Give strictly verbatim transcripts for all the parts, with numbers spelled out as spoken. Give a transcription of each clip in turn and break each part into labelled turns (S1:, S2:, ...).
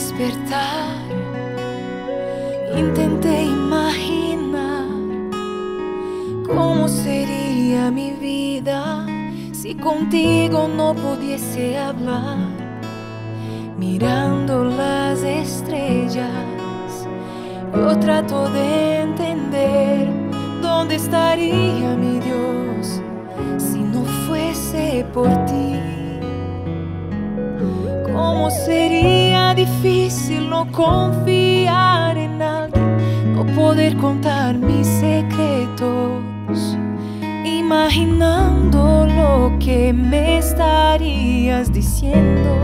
S1: despertar, intenté imaginar cómo sería mi vida si contigo no pudiese hablar. Mirando las estrellas, yo trato de entender dónde estaría mi Dios si no fuese por ti. Cómo sería difícil no confiar en alguien, no poder contar mis secretos, imaginando lo que me estarías diciendo.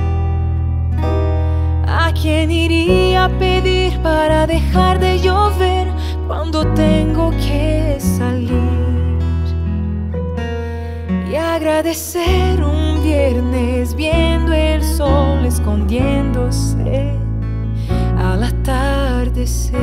S1: ¿A quién iría a pedir para dejar de llover cuando tengo que salir? Y agradecer un viernes viendo el sol escondiéndose al atardecer.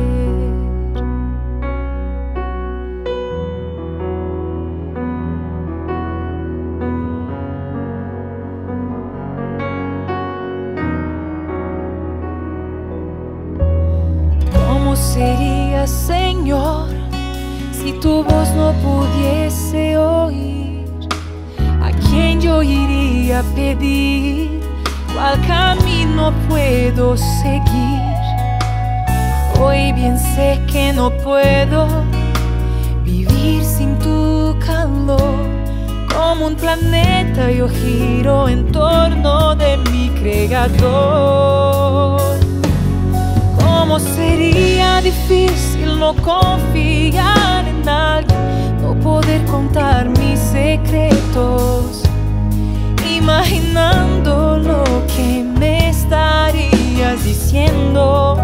S1: ¿Cómo sería, Señor, si tu voz no pudiese oír? ¿A quién yo iría a pedir? ¿Cuál camino puedo seguir? Hoy bien sé que no puedo vivir sin tu calor. Como un planeta yo giro en torno de mi Creador. ¿Cómo sería difícil no confiar en alguien, no poder contar mis secretos, imaginando lo que me estarías diciendo?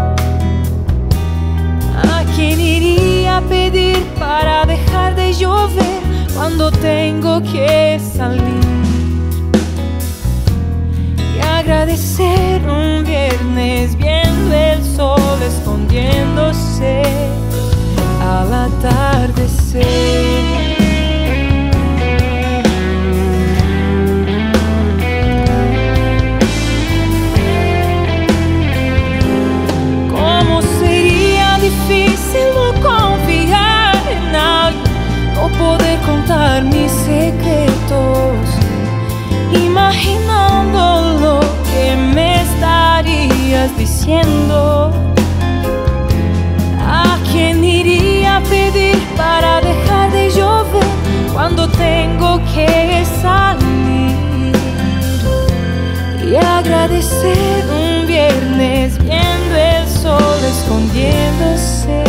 S1: ¿A quién iría a pedir para dejar de llover cuando tengo que salir? Y agradecer un viernes viendo el sol escondiéndose al atardecer. ¿Cómo sería difícil no confiar en alguien, no poder contar mis secretos, imaginando lo que me estarías diciendo? ¿A quién iría a pedir para dejar de llover cuando tengo que salir? Y agradecer un viernes viendo el sol escondiéndose